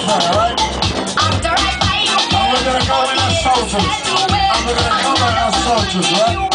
that, alright? And we're gonna go in as soldiers. And we're gonna come out as soldiers, right?